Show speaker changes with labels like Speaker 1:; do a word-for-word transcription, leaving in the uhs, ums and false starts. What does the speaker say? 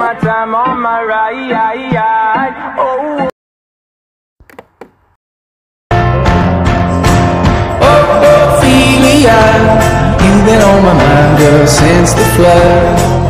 Speaker 1: my time on my ride. Oh.
Speaker 2: Ophelia, you've been on my mind, girl, since the flood.